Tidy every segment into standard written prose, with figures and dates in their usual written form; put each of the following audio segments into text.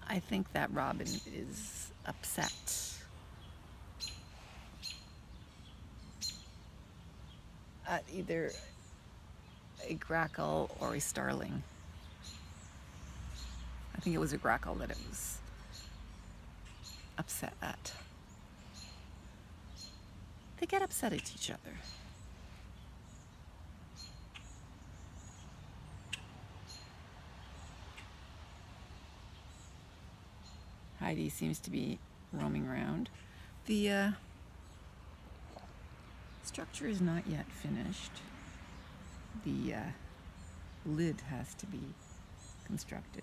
I think that robin is upset at either a grackle or a starling. I think it was a grackle that it was upset at. They get upset at each other. Heidi seems to be roaming around. The structure is not yet finished. The lid has to be constructed.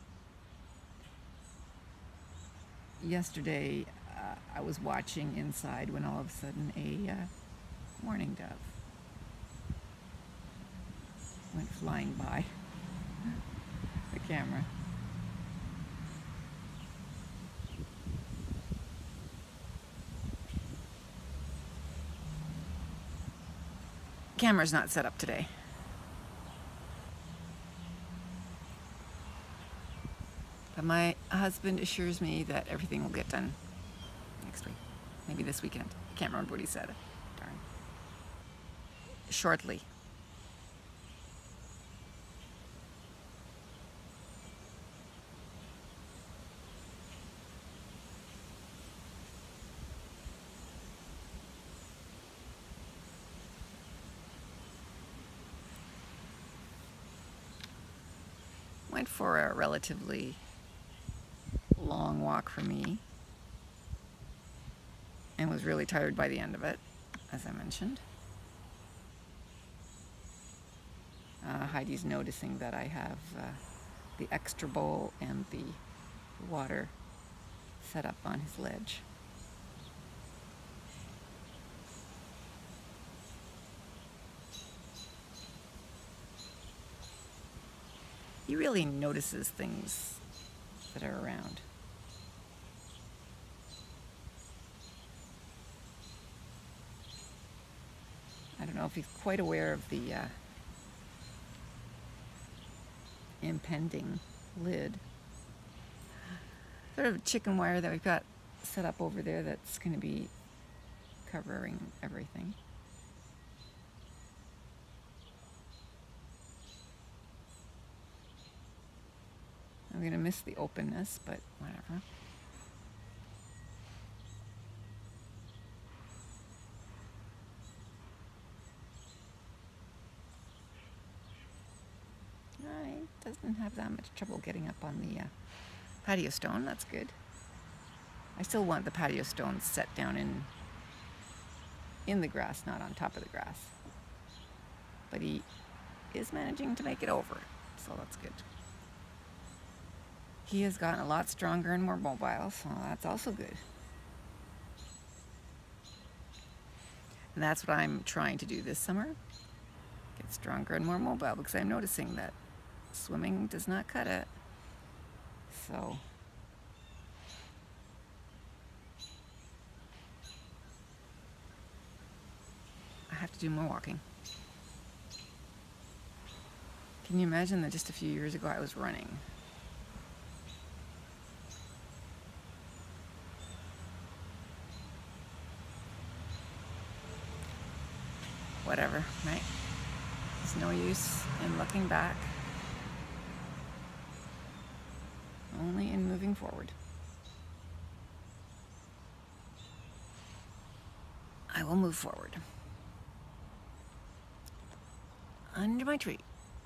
Yesterday, I was watching inside when all of a sudden a mourning dove went flying by the camera. Camera's not set up today. But my husband assures me that everything will get done next week. Maybe this weekend. I can't remember what he said. Darn. Shortly. Went for a relatively long walk for me and was really tired by the end of it, as I mentioned. Heidi's noticing that I have the extra bowl and the water set up on his ledge. He really notices things that are around. I don't know if he's quite aware of the impending lid. Sort of chicken wire that we've got set up over there that's going to be covering everything. I'm going to miss the openness, but whatever. He doesn't have that much trouble getting up on the patio stone. That's good. I still want the patio stone set down in the grass, not on top of the grass. But he is managing to make it over, so that's good. He has gotten a lot stronger and more mobile, so that's also good. And that's what I'm trying to do this summer. Get stronger and more mobile, because I'm noticing that swimming does not cut it. So I have to do more walking. Can you imagine that just a few years ago I was running? Whatever, right? There's no use in looking back. Only in moving forward. I will move forward. Under my tree.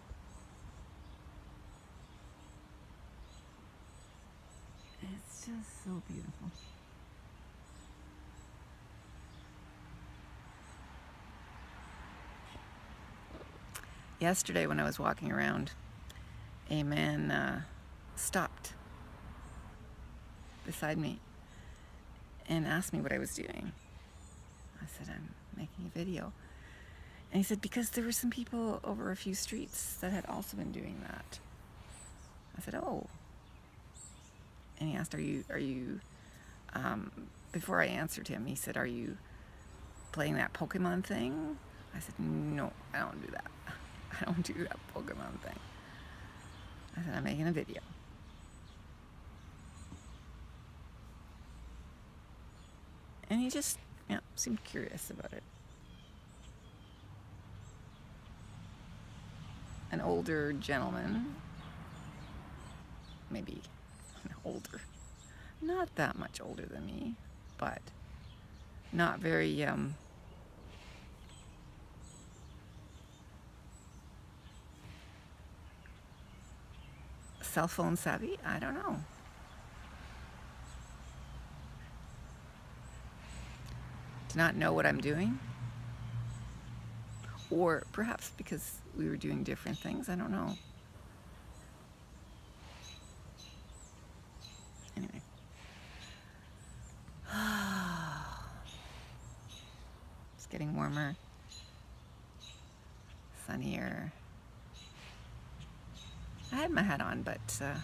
It's just so beautiful. Yesterday when I was walking around, a man stopped beside me and asked me what I was doing. I said, I'm making a video. And he said, because there were some people over a few streets that had also been doing that. I said, oh. And he asked, are you, before I answered him, he said, are you playing that Pokemon thing? I said, no, I don't do that. I don't do that Pokemon thing. I said, I'm making a video. And he just, yeah, seemed curious about it. An older gentleman, maybe older, not that much older than me, but not very cell phone savvy. I don't know. To not know what I'm doing, or perhaps because we were doing different things. I don't know. Anyway. It's getting warmer, sunnier. I had my hat on, but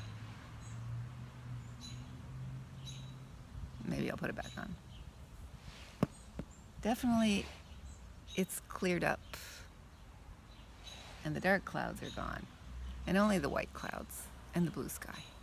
maybe I'll put it back on. Definitely, it's cleared up, and the dark clouds are gone, and only the white clouds and the blue sky.